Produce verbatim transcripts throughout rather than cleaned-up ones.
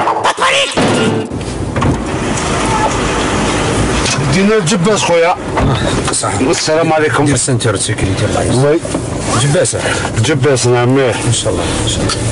دينا الجباس خويا. صح. السلام عليكم. دير سنتور سيكوريتي الله يسلمك. وي. جباسة. جباس نعم. ان شاء الله ان شاء الله.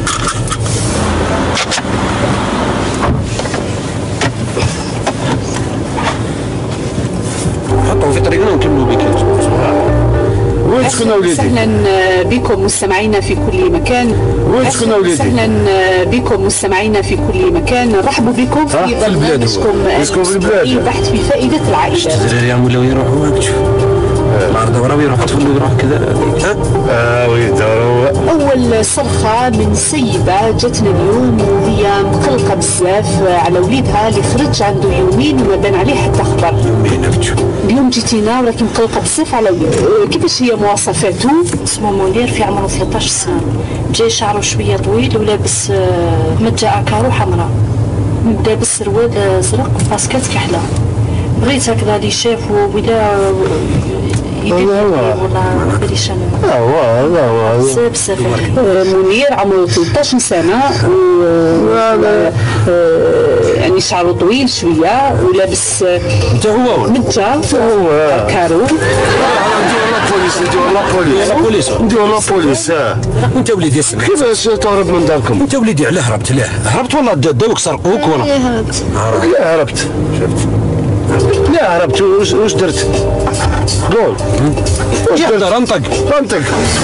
حطوا في طريقنا ونكملوا بك. وين تكون اوليدي؟ اهلا بكم مستمعينا في كل مكان. وين تكون اوليدي؟ اهلا بكم مستمعينا في كل مكان، نرحب بكم في برنامجكم البحث في فائده العائله. الدراري ولاو يروحوا هاك تشوف العرض وراه يروح طفل يروح كذا. ها؟ اه ويداروا. اول صرخه من سيده جاتنا اليوم وهي مقلقه بزاف على وليدها اللي خرج عنده يومين وما بان عليه حتى خبر. يومين بتشوف. اليوم جيتينا ولكن مقلقه بزاف على وليدها. كيفاش هي مواصفاته؟ اسمه منير، في عمره ثلاثطاش سنه، جاي شعره شويه طويل ولابس مجه كارو حمراء، لابس سروال زرق وباسكيت كحله. بغيت هكذا اللي شافه ولا يدير والله ما باليش انا. اه هو هذا هو بزاف بزاف. منير عمره ثلاثطاش سنه و يعني شعره طويل شويه ولابس انت هو مجه هو كارو. نديرو لابوليس نديرو لابوليس نديرو لابوليس. وانت وليدي اسمع كيفاش تهرب من داركم؟ انت وليدي علاه هربت؟ ليه هربت ولا داوك سرقوك ولا؟ هربت. لا هربت. شفت؟ لا هربت. واش واش درت؟ قول. واش درت؟ انطق انطق. انطق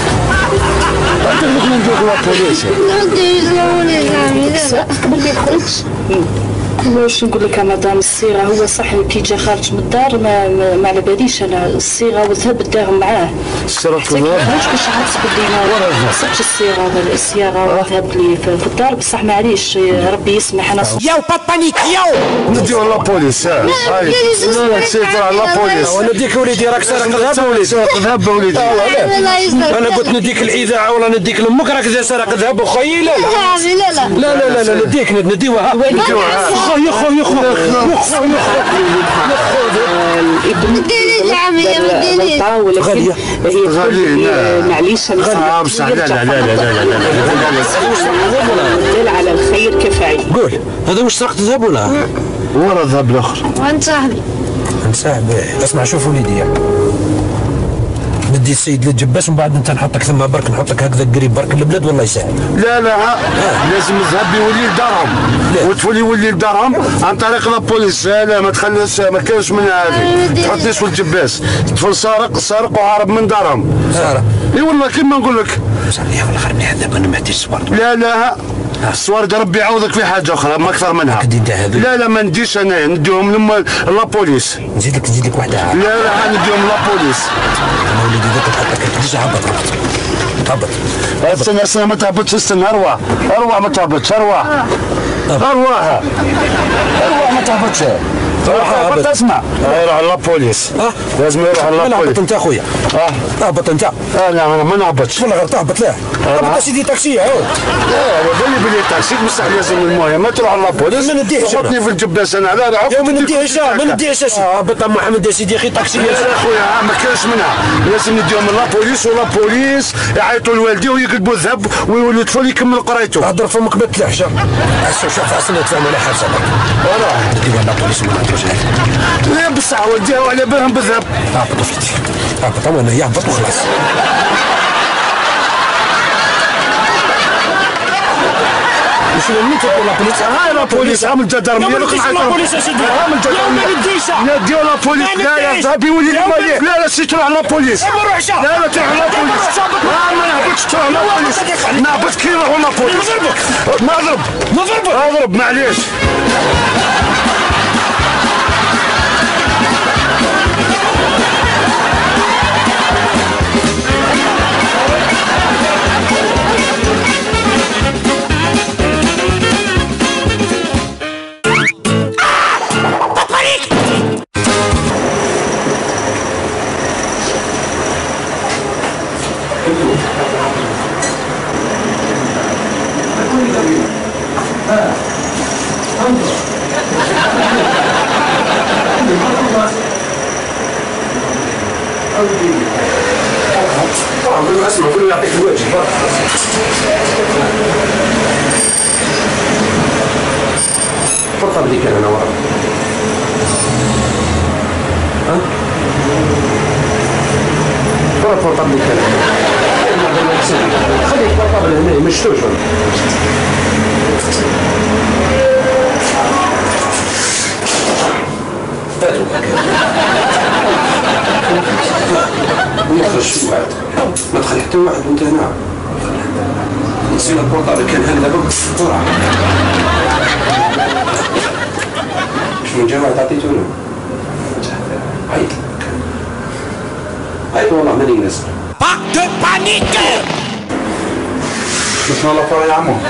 لك ندير لابوليس. قبل ما يخرج واش نقول لك مدام الصيغه، هو صح كي جا خارج من الدار ما, ما, ما على باليش انا الصيغه وذهب الدار معاه. الصيغه حتى كي خرج باش عرفت بلي صبت الصيغه الصياغه وذهب لي في الدار، بصح معليش ربي يسمح. انا ياو بابانيك ياو نديو لابوليس. لا لا سير على لابوليس. وانا نديك وليدي راك سارق. ذهب وليدي ذهب وليدي. انا قلت نديك الاذاعه ولا نديك لامك راك ذا سارق. ذهب اخويا. لا لا لا لا لا لا نديك نديوها. يا خو يا خو يا خو غالية غالية معليش غالية بصح. لا لا لا لا لا لا لا على الخير كفاية. قول هذا واش سرقت ذهب ولا؟ ورا الذهب الاخر. وانت صاحبي نصاحبي. اسمع شوف وليدي، ندي السيد للجباس ومن بعد انت نحطك ثم برك نحطك هكذا قريب برك البلاد والله يسهل. لا لا لازم الذهب يولي لدارهم وتولي يولي لدارهم عن طريق لابوليس. لا لا ما تخليش ما كانش من هذه تحطنيش في الجباس. طفل سارق سارق وهارب من دارهم. سارق اي والله كيما نقول لك. صافي والله خرب لي هذا انا ما عنديش صور. لا لا الصوارد ربي يعوضك في حاجه اخرى ما اكثر منها. لا لا ما نديش انا نديهم لما لابوليس. نزيد لك نزيد لك واحده. لا لا نديهم لابوليس. انا وليدي ذاك نحطك ديجا هبط هبط هبط. استنى استنى ما تهبطش. استنى اروح اروح ما تهبطش. اروح اروح اروح ما تهبطش. هبط. اسمع يروح لابوليس. لازم يروح لابوليس. هبط انت اخويا. اه هبط انت. اه لا انا ما نهبطش والله غير تهبط. لا هبط سيدي تاكسي. اه قول لي بلي تاكسي بصح لازم المهم ما تروح لابوليس. ما نديهش حطني في الجباس انا. لا لا ما نديهش ما نديهش. هبط محمد يا سيدي اخي تاكسي يا خويا ما كانش منها. لازم نديهم لابوليس ولابوليس يعيطوا لوالدي ويقلبوا الذهب ويولي الطفل يكمل قرايته. هضر فمك ما تلحش. شوف اصلا تفهم ولا حاجه. والله نديوها لابوليس وما نهضروش عليه. لا بصح ولدي على بالهم بالذهب. هبط وليدي هبط. انا يهبط وخلاص. شنو اللي تقول لابوليس؟ هاي لابوليس عامل جدارمية. ما نديش لابوليس يا سيدي. عامل جدارمية. ما نديش. لا ديو لابوليس. لا لا الذهب يولي للمالك. لا لا سي تروح لابوليس. ما نروحش. لا لا تروح لابوليس. لا ما نهبطش تروح لابوليس. نهبط كي نروحوا لابوليس. نضربك. نضرب نضربك. اضرب معليش. طبعا اسمع كله يعطيك الواجب. البورطابل اللي كان هنا ورا. ها؟ ورا البورطابل اللي كان هنا. خلي البورطابل هنا ما شفتوش ولا؟ هاتو. ما تخرجش واحد. ما تخلي حتى واحد وانت هنا. نسينا البورطابل كان هنا دابا بسرعة. شنو جا واحد عطيتونا؟ عيط عيط والله ماني ناسب. Pas de panique! شفنا لافار يا عمو.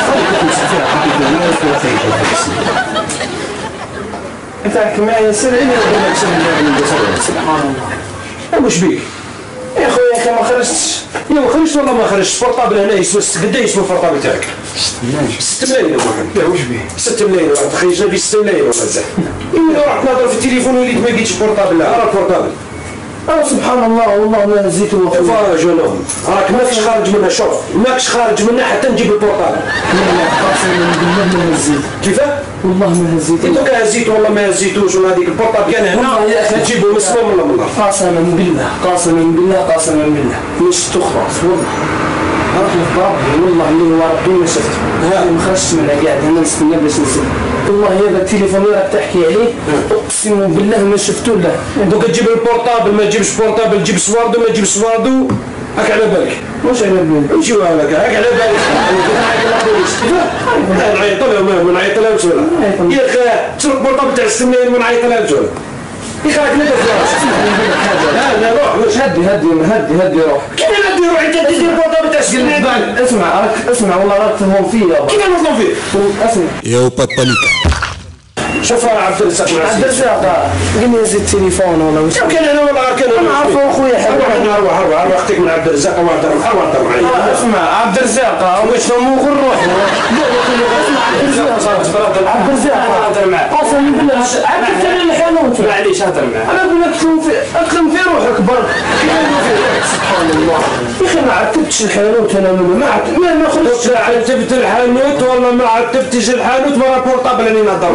انت معايا سير عيني ولا سير عيني سبحان الله. واش بيك؟ يا خويا يا اخي ما خرجتش. يا ما خرجت والله ما خرجت. البورطابل هنا يسوى قدا يسوى البورطابل تاعك؟ ستة ملايين واحد. واش بيه؟ ستة ملايين واحد خرجنا به ستة ملايين ولا بزاف. إلا رحت نهضر في التليفون وليت ما لقيتش البورطابل. لا راه البورطابل. اه سبحان الله والله ما هزيتو فرجوا لهم. راك ماكش خارج منها شوف ماكش خارج منها حتى نجيب البورطابل. لا لا قسما بالله ما هزيت. كيفاه؟ والله ما هزيت. انتو كان هزيتو والله ما هزيتوش ولا هذيك البورطابل كان هنا تجيبو مسموم ولا من الله. قسما بالله قسما بالله قسما بالله مش تخلص والله. راك بربي والله اللي هو ربي ما شفته. ما خرجت منها قاعد هنا نستنى باش نسد. والله هذا التليفون اللي راك تحكي عليه اقسم بالله ما شفتو له. دوك تجيب البورطابل ما تجيبش بورطابل تجيب سواردو ما تجيبش سواردو هاك على بالك. واش على بالك؟ نمشيو هكاك هاك على بالك. نعيط للبوليس. نعيط لهم ما نعيط لهمش ولا. يا اخي تسرق البورطابل تاع ستة ملايين ما نعيط لهمش ولا. يا اخي راك نادر في راسك. لا لا روح واش هدي هدي هدي هدي روح. كيف هدي روح انت تدير البورطابل تاع ستة ملايين؟ اسمع راك اسمع والله راك تظلم فيا. كيف نظلم فيك؟ اسمع. Yo, pas de panique. شوف انا عبد الرزاق عبد الرزاق قل لي زيد التليفون ولا واش كان انا ولا كان انا عارفه اخويا حبيبي اروح اروح اروح اختك من عبد الرزاق اروح اروح اروح معايا. اسمع عبد الرزاق واش مو غير روح لا اسمع عبد الرزاق عبد الرزاق انا نهضر معاه قسما بالله عبد الرزاق الحانوت معليش هضر معاه انا نقول لك اكلم في اكلم في روحك برك سبحان الله يا اخي ما عتبتش الحانوت انا ما عتبت ما خرجتش لا عتبت الحانوت ولا ما عتبتش الحانوت ورا بورطابل اللي نهضر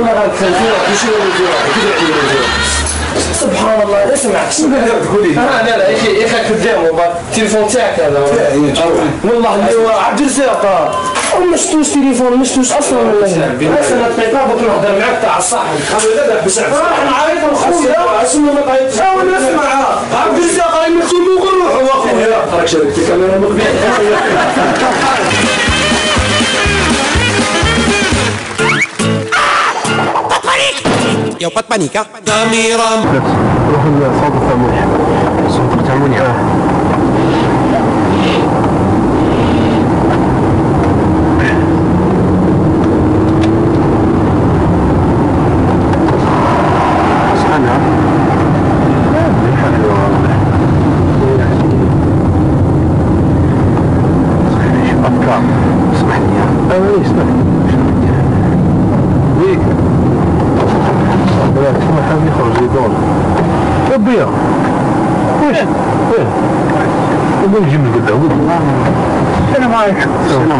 سبحان الله اسمع اسمع تقولي لا لا يا اخي يا اخي قدامه التليفون تاعك هذا والله اللي هو عبد الرزاق ما شفتوش تليفون ما شفتوش اصلا والله انا دقيقه بغيت نهضر معاك تاع الصاحب انا لا بس راح نعيط لخويا اسمع ما تعيطش انا نسمع عبد الرزاق راهي ماشي مو غير روحو اخويا راك شاركتك انا مقبل Yo, pas de panique, hein. روح لصوت التمويح. صوت التمويح. سبحانها. أفكار. اسمحني يا. أنا اسمحني. ويك. ولكن ما حد يخرج يدور ربيع وش ايه نقول جيب القدام السلام عليكم السلام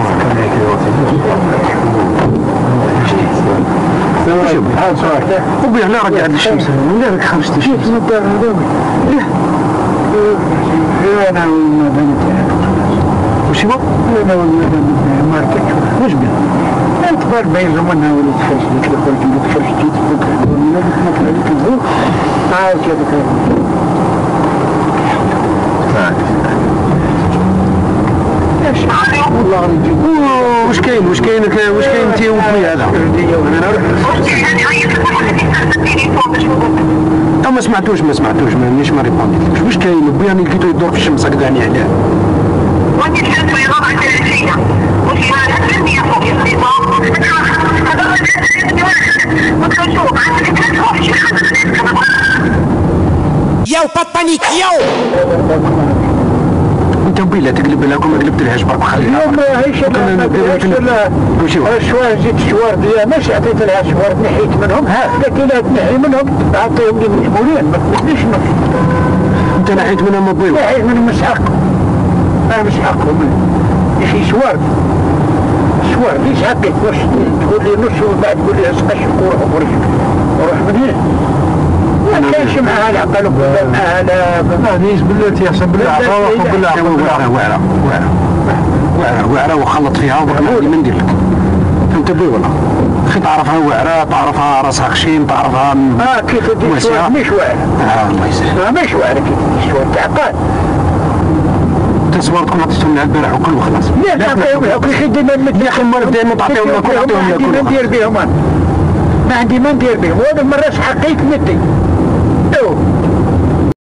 عليكم هذا صراحة ربيع لا رجع الشمس لا لك خرجت الشمس نبدأ هذا ليه انا والمدام وش هو؟ انا والمدام ماركت وش بيه انت بار بين زمانها ولا تخرج لك لخوك اللي تخرج جيت فوق ولا لك عليك الزوق عاود كذا كذا ايش والله نجيب واش كاين واش كاين واش كاين انت وخويا هذا انا ما سمعتوش ما سمعتوش مانيش ما ريبونديتش واش كاين بيان لقيتو يدور في الشمس هكذا يعني علاه وانت الحمد لله راه عندنا وش هذا الدنيا فوق Yo, pas de panique, yo! انت وبيلا تقلب لها كون ما قلبت لهاش برك خليها ما هيش لا الشوار جيت شوار ديال ماشي عطيت لها شوار نحيت منهم ها لكن لا تنحي منهم عطيهم للمسؤولين ما تقوليش انت نحيت منهم الضيوف نحيت منهم مش حقهم انا مش حقهم يا اخي شوار شوار ليش حقك واش تقول لي نص ومن بعد تقول لي اسقش وروح وروح وروح من هنا ما كانش معها العقل ولا معها لا ما ليش بالله يحسب بالله عفوا بالله عفوا واعره واعره واعره واعره واعره وخلط فيها وبقى ما ندير لك فهمت بي ولا اخي تعرفها واعره تعرفها راسها خشين تعرفها اه كيف تدير شوار مش واعره اه الله يسهل مش واعره كيف تدير شوار تعقاد تصور تكون عطيتهم لها البارح وكل وخلاص لا تعطيهم لها كل شيء ديما يا اخي ما نبدا نعطيهم لها كل نعطيهم لها كل ما ندير بهم انا ما عندي ما ندير بهم وهذا المره حقيت ندي